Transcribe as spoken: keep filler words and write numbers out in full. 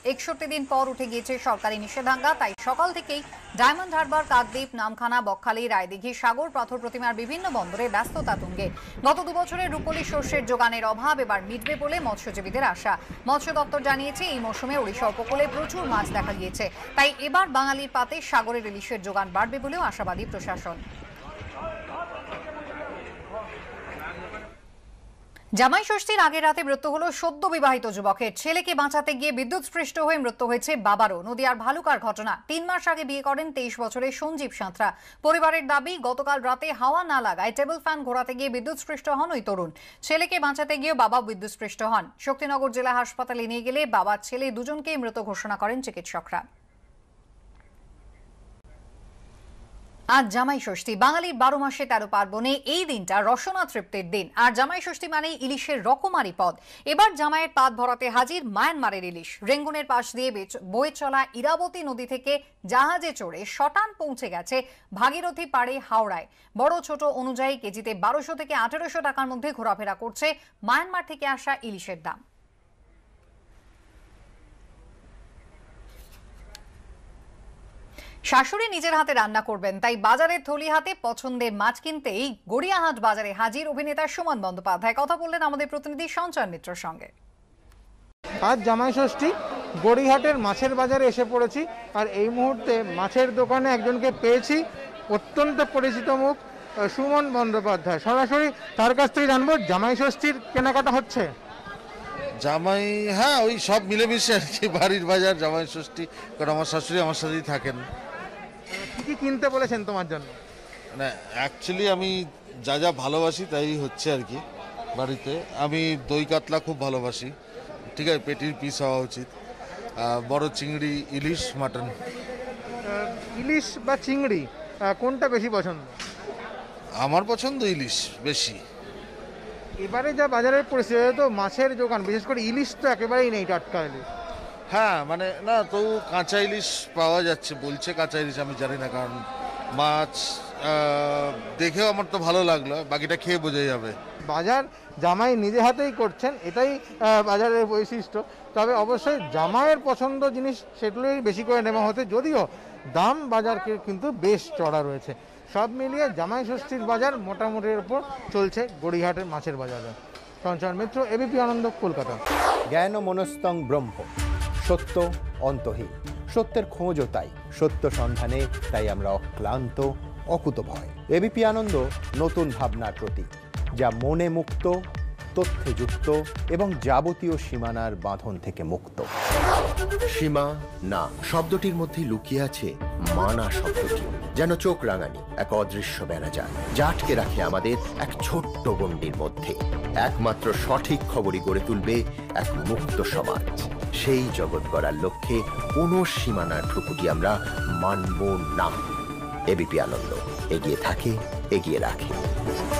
একষট্টি দিন পর উঠে গিয়েছে সরকারি নিষেধাজ্ঞা, তাই সকাল থেকেই ডায়মন্ড হারবার, কাকদ্বীপ, নামখানা, বকখালি, রায়দিঘি, সাগর, পাথর প্রতিমার বিভিন্ন বন্দরে ব্যস্ততা তুঙ্গে। গত দুবছরের রূপলি শস্যের যোগানের অভাব এবার মিটবে বলে মৎস্যজীবীদের আশা। মৎস্য দপ্তর জানিয়েছে, এই মৌসুমে ওড়িশা উপকূলে প্রচুর মাছ দেখা গিয়েছে, তাই এবার বাঙালির পাতে সাগরের ইলিশের যোগান বাড়বে বলেও আশাবাদী প্রশাসন। জামাই ষষ্ঠীর আগের রাতে মৃত্যু হলো সদ্য বিবাহিত যুবকের। ছেলেকে বাঁচাতে গিয়ে বিদ্যুৎস্পৃষ্ট হয়ে মৃত্যু হয়েছে বাবারও। নদিয়ার ভালুকার ঘটনা। তিন মাস আগে বিয়ে করেন তেইশ বছরের সঞ্জীব সাঁতরা। পরিবারের দাবি, গতকাল রাতে হাওয়া না লাগায় টেবিল ফ্যান ঘোরাতে গিয়ে বিদ্যুৎস্পৃষ্ট হন ওই তরুণ। ছেলেকে বাঁচাতে গিয়েও বাবা বিদ্যুৎস্পৃষ্ট হন। শক্তিনগর জেলা হাসপাতালে নিয়ে গেলে বাবা ছেলে দুজনকেই মৃত ঘোষণা করেন চিকিৎসকরা। আজ জামাই ষষ্ঠী। বাঙালির বারো মাসে তেরো পার্বণে এই দিনটা রসনা তৃপ্তির দিন। আর জামাই ষষ্ঠী মানেই ইলিশের রকমারি পদ। এবার জামাইয়ের পাত ভরাতে হাজির মায়ানমারের ইলিশ। রেঙ্গুনের পাশ দিয়ে বয়ে চলা ইরাবতী নদী থেকে জাহাজে চড়ে শটান পৌঁছে গেছে ভাগীরথী পাড়ে হাওড়ায়। বড় ছোট অনুযায়ী কেজিতে বারোশো থেকে আঠেরোশো টাকার মধ্যে ঘোরাফেরা করছে মায়ানমার থেকে আসা ইলিশের দাম। শাশুড়ি নিজের হাতে রান্না করবেন, তাই বাজারের থলি হাতে পছন্দের মাছ কিনতেই গড়িয়াহাট বাজারে হাজির অভিনেতা সুমন বন্দ্যোপাধ্যায়। কথা বললেন আমাদের প্রতিনিধি সঞ্চয় মিত্রর সঙ্গে। আজ জামাই ষষ্ঠী, গড়িয়াহাটের মাছের বাজারে এসে পড়েছি। আর এই মুহূর্তে মাছের দোকানে একজনকে পেয়েছি, অত্যন্ত পরিচিত মুখ, সুমন বন্দ্যোপাধ্যায়। সরাসরি তার কাছ থেকে জানবো, জামাই ষষ্ঠীর কেনাকাটা হচ্ছে? জামাই, হ্যাঁ, ওই সব মিলেমিশে আর কি, বাড়ির বাজার, জামাই ষষ্ঠী। কারণ আমার শাশুড়ি আমার সাথেই থাকেন। কি কি কিনতে বলেছেন তোমার জন্য? মানে অ্যাকচুয়ালি আমি যা যা ভালোবাসি তাই হচ্ছে আর কি বাড়িতে। আমি দই কাতলা খুব ভালোবাসি, ঠিক আছে, পেটির পিস হওয়া উচিত, বড় চিংড়ি, ইলিশ, মাটন। ইলিশ বা চিংড়ি কোনটা বেশি পছন্দ? আমার পছন্দ ইলিশ বেশি। এবারে যা বাজারের পরিস্থিতি, তো মাছের দোকান, বিশেষ করে ইলিশ তো একেবারেই নেই, টাটকা ইলিশ। হ্যাঁ, মানে না, তো কাঁচা ইলিশ পাওয়া যাচ্ছে বলছে, কাঁচা ইলিশ আমি জানি না, কারণ মাছ দেখেও আমার তো ভালো লাগলো, বাকিটা খেয়ে বোঝা যাবে। বাজার জামাই নিজে হাতেই করছেন, এটাই বাজারের বৈশিষ্ট্য। তবে অবশ্যই জামাইয়ের পছন্দ জিনিস সেগুলোই বেশি করে নেওয়া হতে, যদিও দাম বাজারকে কিন্তু বেশ চড়া রয়েছে। সব মিলিয়ে জামাই ষষ্ঠীর বাজার মোটামুটির উপর চলছে গড়িয়াহাটের মাছের বাজারে। সঞ্চয় মিত্র, এবিপি আনন্দ, কলকাতা। জ্ঞান মনস্তং ব্রহ্ম, সত্য অন্তহীন। সত্যের খোঁজও তাই, সত্য সন্ধানে তাই আমরা অক্লান্ত, অকুতভয়। এবিপি আনন্দ নতুন ভাবনার প্রতীক, যা মনে মুক্ত, তথ্যে যুক্ত এবং যাবতীয় সীমানার বাঁধন থেকে মুক্ত। সীমা না শব্দটির মধ্যে লুকিয়ে আছে মানা শব্দটি, যেন চোখ রাঙানি এক অদৃশ্য বেড়াজাল, যা আটকে রাখে আমাদের এক ছোট্ট গণ্ডির মধ্যে। একমাত্র সঠিক খবরই গড়ে তুলবে এক মুক্ত সমাজ। সেই জগৎ গড়ার লক্ষ্যে কোনো সীমানার ঠুকুটি আমরা মানব না। এবিপি আনন্দ এগিয়ে থাকে, এগিয়ে রাখে।